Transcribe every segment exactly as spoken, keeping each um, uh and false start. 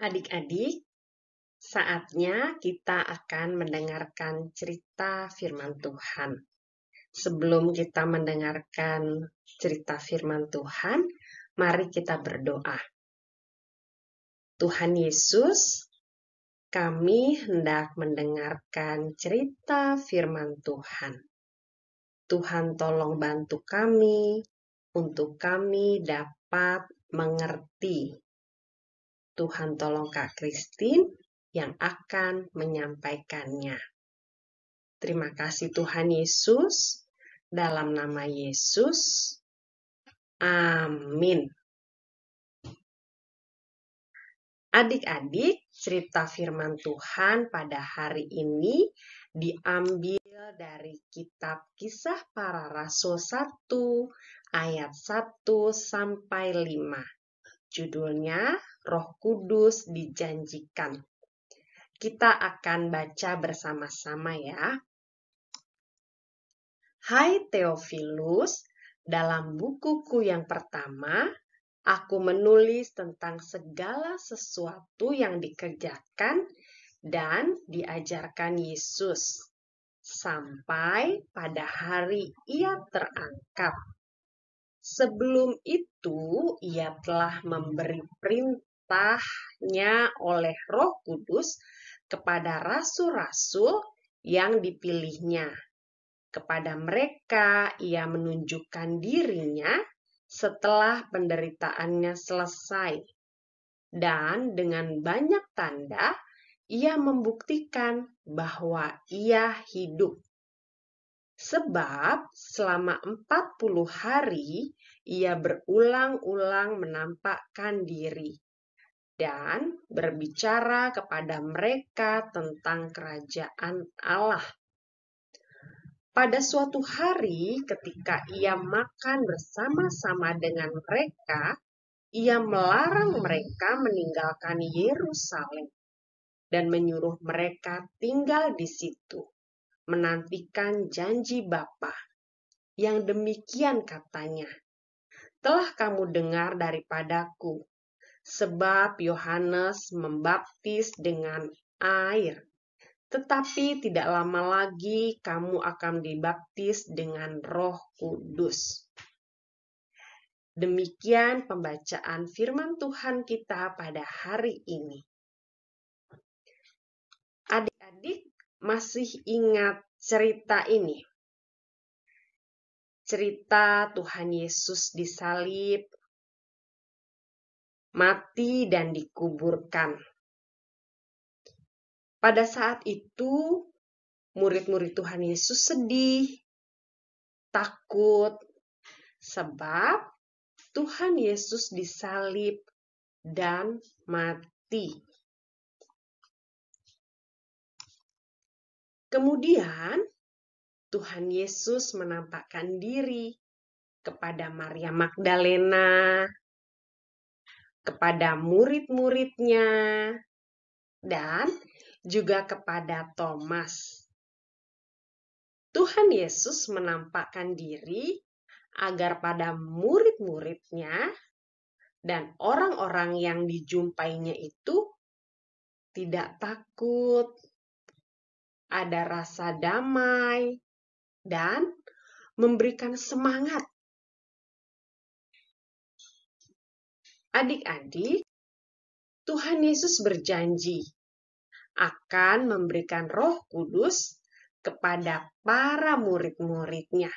Adik-adik, saatnya kita akan mendengarkan cerita firman Tuhan. Sebelum kita mendengarkan cerita firman Tuhan, mari kita berdoa. Tuhan Yesus, kami hendak mendengarkan cerita firman Tuhan. Tuhan tolong bantu kami untuk kami dapat mengerti. Tuhan tolong Kak Christine yang akan menyampaikannya. Terima kasih Tuhan Yesus, dalam nama Yesus, amin. Adik-adik, cerita firman Tuhan pada hari ini diambil dari kitab Kisah Para Rasul satu ayat satu sampai lima. Judulnya Roh Kudus Dijanjikan. Kita akan baca bersama-sama ya. Hai Theophilus, dalam bukuku yang pertama, aku menulis tentang segala sesuatu yang dikerjakan dan diajarkan Yesus, sampai pada hari Ia terangkat. Sebelum itu, Ia telah memberi perintahnya oleh Roh Kudus kepada rasul-rasul yang dipilihnya. Kepada mereka Ia menunjukkan dirinya setelah penderitaannya selesai. Dan dengan banyak tanda, Ia membuktikan bahwa Ia hidup. Sebab selama empat puluh hari Ia berulang-ulang menampakkan diri dan berbicara kepada mereka tentang kerajaan Allah. Pada suatu hari ketika Ia makan bersama-sama dengan mereka, Ia melarang mereka meninggalkan Yerusalem dan menyuruh mereka tinggal di situ, menantikan janji Bapa. Yang demikian katanya, telah kamu dengar daripadaku, sebab Yohanes membaptis dengan air, tetapi tidak lama lagi kamu akan dibaptis dengan Roh Kudus. Demikian pembacaan firman Tuhan kita pada hari ini. Adik-adik masih ingat cerita ini? Cerita Tuhan Yesus disalib, mati dan dikuburkan. Pada saat itu, murid-murid Tuhan Yesus sedih, takut, sebab Tuhan Yesus disalib dan mati. Kemudian, Tuhan Yesus menampakkan diri kepada Maria Magdalena, kepada murid-muridnya, dan juga kepada Thomas. Tuhan Yesus menampakkan diri agar pada murid-muridnya dan orang-orang yang dijumpainya itu tidak takut, ada rasa damai, dan memberikan semangat. Adik-adik, Tuhan Yesus berjanji akan memberikan Roh Kudus kepada para murid-muridnya.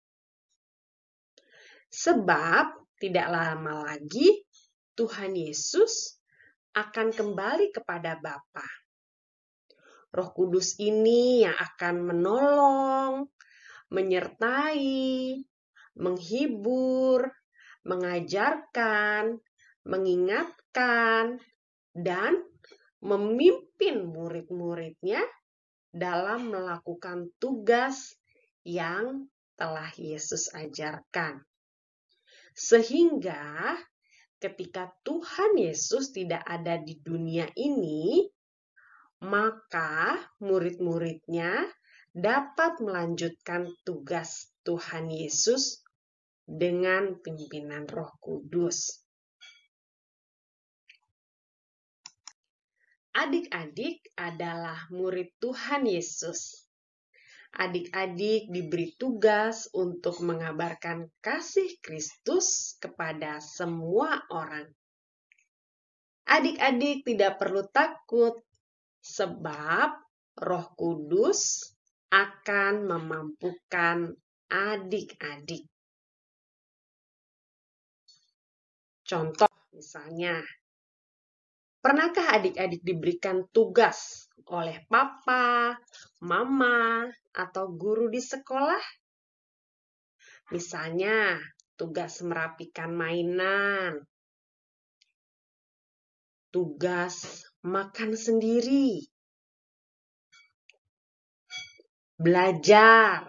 Sebab tidak lama lagi Tuhan Yesus akan kembali kepada Bapa. Roh Kudus ini yang akan menolong, menyertai, menghibur, mengajarkan, mengingatkan, dan memimpin murid-muridnya dalam melakukan tugas yang telah Yesus ajarkan. Sehingga ketika Tuhan Yesus tidak ada di dunia ini, maka murid-muridnya dapat melanjutkan tugas Tuhan Yesus dengan pimpinan Roh Kudus. Adik-adik adalah murid Tuhan Yesus. Adik-adik diberi tugas untuk mengabarkan kasih Kristus kepada semua orang. Adik-adik tidak perlu takut, sebab Roh Kudus akan memampukan adik-adik. Contoh misalnya, pernahkah adik-adik diberikan tugas oleh papa, mama, atau guru di sekolah? Misalnya, tugas merapikan mainan, tugas makan sendiri, belajar,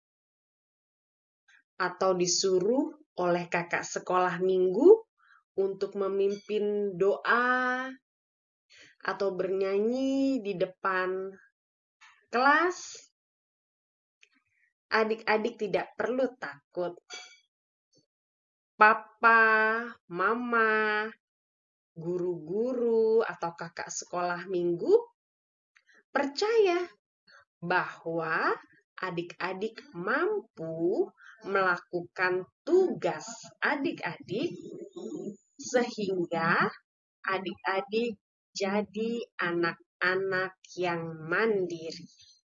atau disuruh oleh kakak sekolah minggu untuk memimpin doa atau bernyanyi di depan kelas. Adik-adik tidak perlu takut. Papa, mama, guru-guru, atau kakak sekolah minggu percaya bahwa adik-adik mampu melakukan tugas adik-adik sehingga adik-adik jadi anak-anak yang mandiri.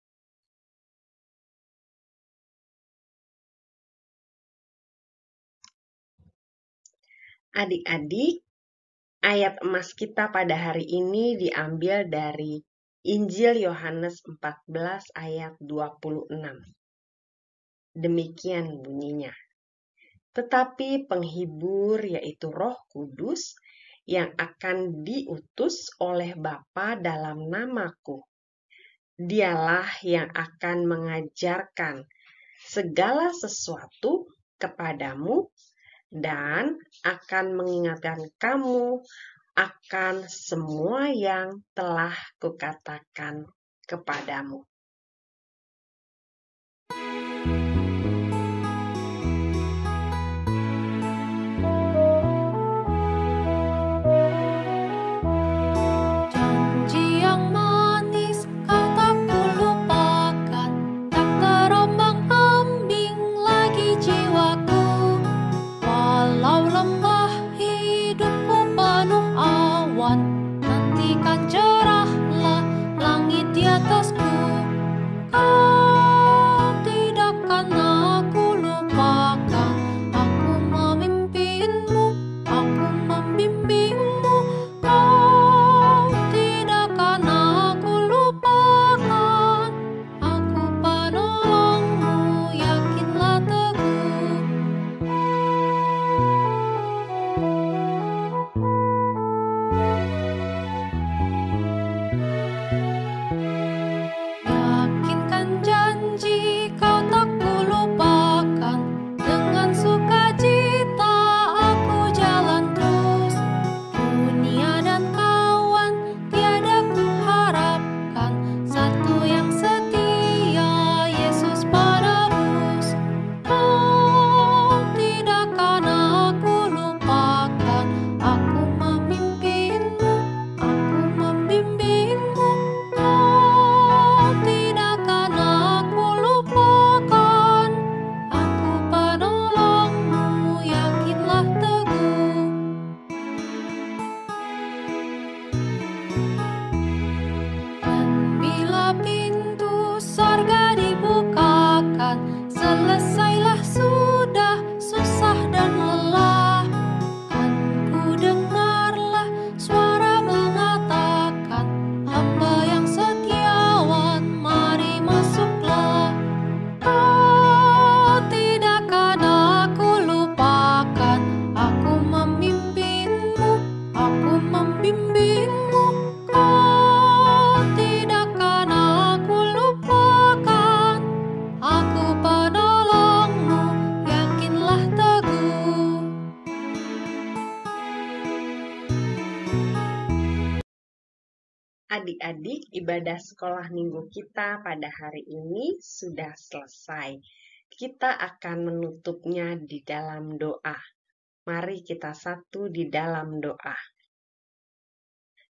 Adik-adik, ayat emas kita pada hari ini diambil dari Injil Yohanes empat belas ayat dua puluh enam. Demikian bunyinya. Tetapi penghibur yaitu Roh Kudus yang akan diutus oleh Bapa dalam namaku. Dialah yang akan mengajarkan segala sesuatu kepadamu dan akan mengingatkan kamu akan semua yang telah kukatakan kepadamu. Adik-adik, ibadah sekolah minggu kita pada hari ini sudah selesai. Kita akan menutupnya di dalam doa. Mari kita satu di dalam doa.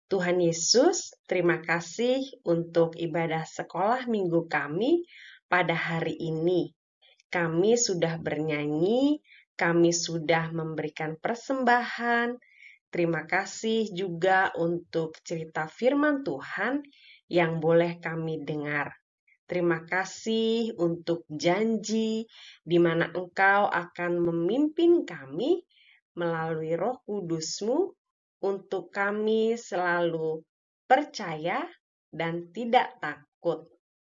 Tuhan Yesus, terima kasih untuk ibadah sekolah minggu kami pada hari ini. Kami sudah bernyanyi, kami sudah memberikan persembahan. Terima kasih juga untuk cerita firman Tuhan yang boleh kami dengar. Terima kasih untuk janji di mana Engkau akan memimpin kami melalui Roh Kudus-Mu untuk kami selalu percaya dan tidak takut.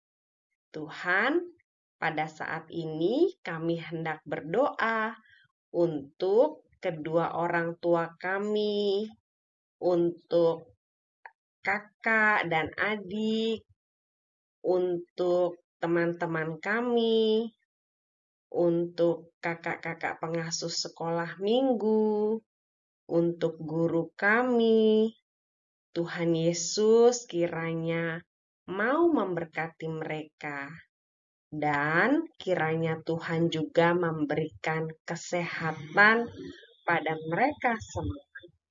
Tuhan, pada saat ini kami hendak berdoa untuk kedua orang tua kami, untuk kakak dan adik, untuk teman-teman kami, untuk kakak-kakak pengasuh sekolah minggu, untuk guru kami. Tuhan Yesus kiranya mau memberkati mereka. Dan kiranya Tuhan juga memberikan kesehatan pada mereka semua.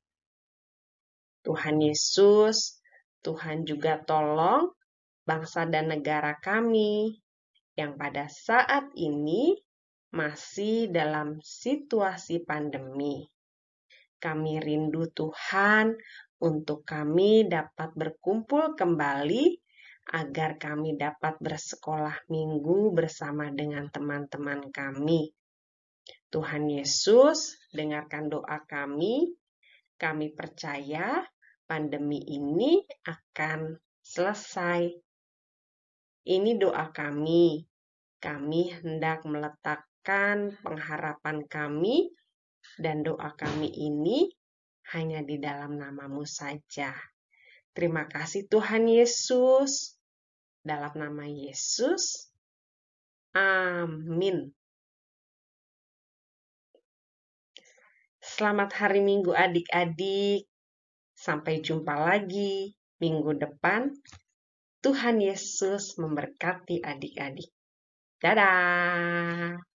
Tuhan Yesus, Tuhan juga tolong bangsa dan negara kami yang pada saat ini masih dalam situasi pandemi. Kami rindu Tuhan untuk kami dapat berkumpul kembali agar kami dapat bersekolah minggu bersama dengan teman-teman kami. Tuhan Yesus, dengarkan doa kami. Kami percaya pandemi ini akan selesai. Ini doa kami. Kami hendak meletakkan pengharapan kami dan doa kami ini hanya di dalam nama-Mu saja. Terima kasih Tuhan Yesus. Dalam nama Yesus. Amin. Selamat hari Minggu adik-adik. Sampai jumpa lagi minggu depan. Tuhan Yesus memberkati adik-adik. Dadah.